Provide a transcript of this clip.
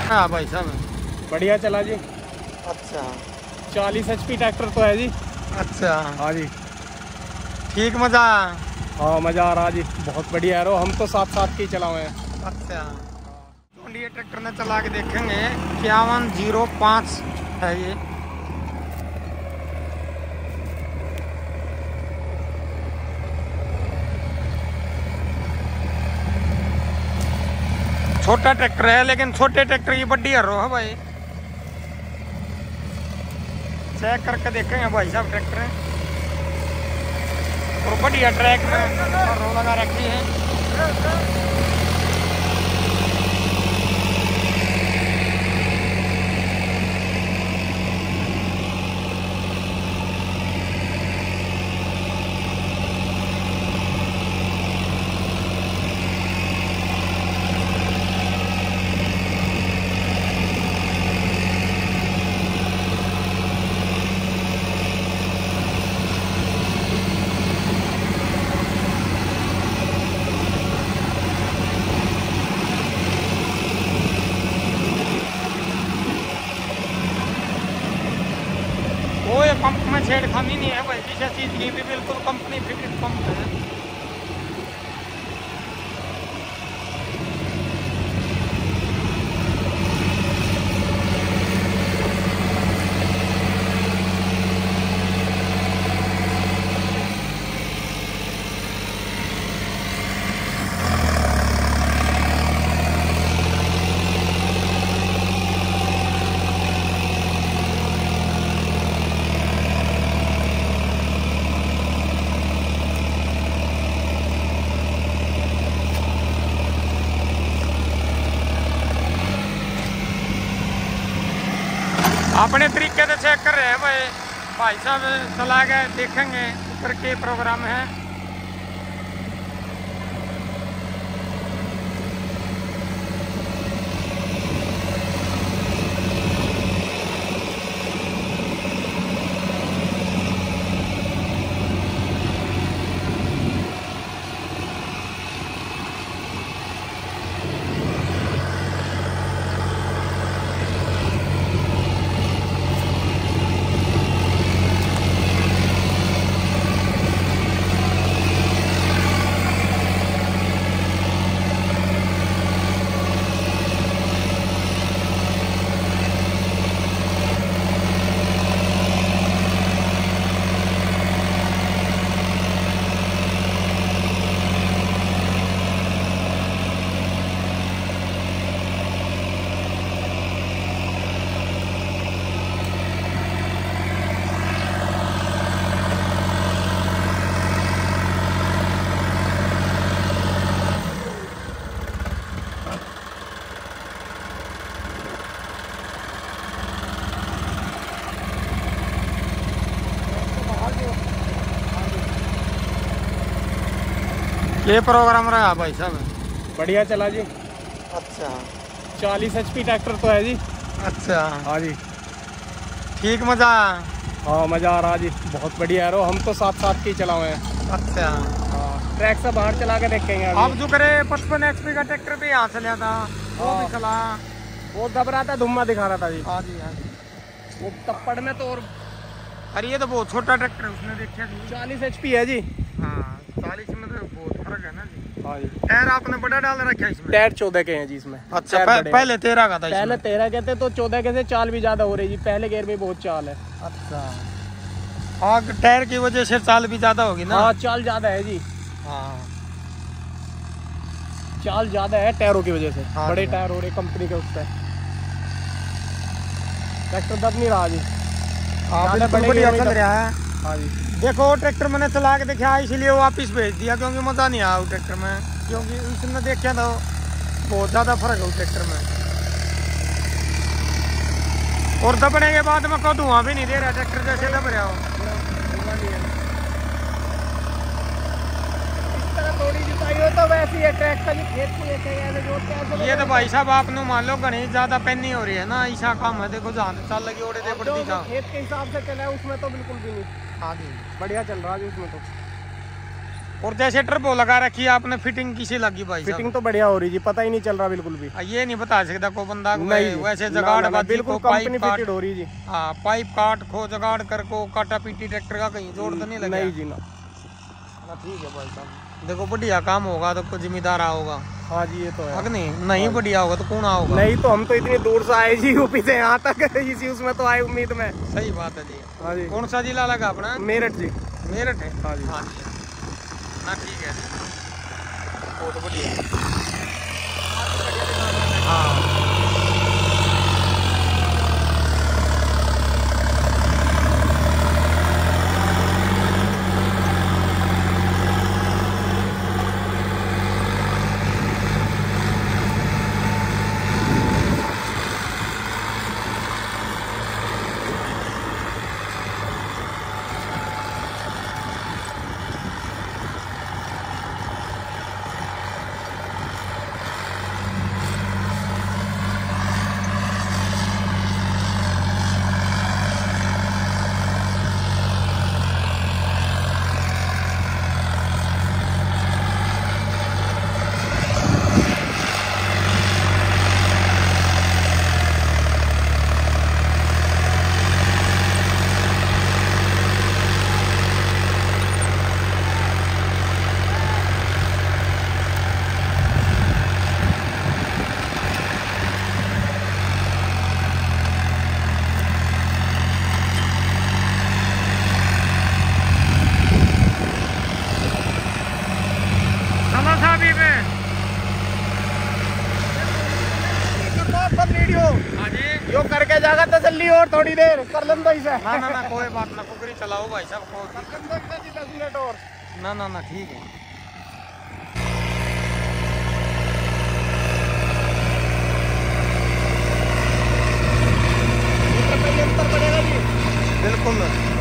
हाँ भाई साहब बढ़िया चला जी। अच्छा 40 HP ट्रैक्टर तो है जी। अच्छा हाँ जी ठीक मजा। हाँ मज़ा आ रहा जी, बहुत बढ़िया है। हम तो साथ साथ के ही चला हुए हैं। अच्छा तो ये ट्रैक्टर में चला के देखेंगे 5105 है ये। छोटा ट्रैक्टर है लेकिन छोटे ट्रैक्टर की बड्डी हर है भाई। चेक करके देखेंगे भाई साहब ट्रैक्टर है और बढ़िया ट्रैक में रो लगा रखी है। कोई पंप में छेड़खानी नहीं है भाई, किसी चीज की भी बिल्कुल कंपनी फिटेड पंप है। अपने तरीके से चेक कर रहे हैं भाई साहब चला गए देखेंगे ऊपर के प्रोग्राम है। ये प्रोग्राम रहा भाई साहब बढ़िया चला जी। अच्छा 40 HP ट्रैक्टर तो है जी। अच्छा हाँ जी ठीक मजा। हाँ मज़ा आ रहा जी, बहुत बढ़िया है। हम तो साथ साथ के ही चला हुए हैं। अच्छा हाँ ट्रैक से बाहर चला के देखेंगे। अब जो करे 55 HP का ट्रैक्टर भी यहाँ चला था, वो भी चला, वो दब रहा था, धुम्मा दिखा रहा था जी। हाँ जी हाँ जी। वो तप्पड़ में तो और अरे ये तो बहुत छोटा ट्रैक्टर है, उसने देखा 40 HP है जी। हाँ 40 में तो बहुत फर्क है ना जी। हाँ जी टायर आपने बड़ा डाल रखा है इसमें। टायर 14 के हैं जी इसमें। अच्छा पहले 13 का था। पहले 13 के थे तो 14 के से चाल भी ज्यादा हो रही जी, पहले गेयर में बहुत चाल है। अच्छा हाँ टायर की वजह से चाल भी ज्यादा होगी ना। हाँ चाल ज्यादा है जी। हाँ चाल ज्यादा है टायरों की वजह से। हाँ बड़े टायर हो रहे कंपनी के उससे, ट्रैक्टर दब नहीं रहा जी। बढ़िया चल रहा है। हाँ जी देखो ट्रैक्टर मैंने चला के देखा इसलिए वापस भेज दिया क्योंकि मजा नहीं आया ट्रैक्टर में, क्योंकि उसने देखा तो बहुत ज्यादा फर्क है ट्रैक्टर में। और दबने के बाद में को धुआं भी नहीं दे रहा ट्रैक्टर जैसे दब रहा हो। थोड़ी जुताई हो तो वैसे ही ट्रैक्टर की खेत को लेके ये तो भाई साहब आपने मान लो घनी ज्यादा पेनी हो रही है ना, ऐसा काम है। देखो जहाँ चल लगी ओड़े दे पड़ती था खेत के हिसाब से चला है उसमें तो बिल्कुल भी नहीं। हाँ जी बढ़िया चल रहा है उसमें तो। और जैसे टर्बो लगा रखी है आपने, फिटिंग किसी लगी भाई? फिटिंग तो बढ़िया हो रही जी, पता ही नहीं चल रहा बिल्कुल भी। ये नहीं बता सकता को बंदा नहीं, वैसे जगाड़ बिल्कुल कंपनी फिटेड हो रही जी। हाँ, पाइप काट खो जगाड़ कर को काटा पीटी ट्रैक्टर का कहीं जोड़ तो नहीं लगा? नहीं जी, ना। ठीक है भाई साहब, देखो बढ़िया काम होगा तो कोई जिम्मेदार आओगा। हाँ जी, ये तो है। अगर नहीं बढ़िया होगा तो कौन आओगा? नहीं तो हम तो इतनी दूर से आए जी, यूपी से यहाँ तक, इसी उसमें तो आए उम्मीद में। सही बात है जी। हाँ जी। कौन सा जिला लगा अपना? मेरठ जी। मेरठ है? हाँ जी। हाँ जी, ना ठीक है, बहुत बढ़िया। हाँ, यो करके जागा तो जल्दी और थोड़ी देर कर लें तो इसे। ना कोई बात ना, कुकरी चलाओ भाई साहब को। 10 मिनट और। ना ठीक है। अंतर पड़ेगा जी। बिल्कुल।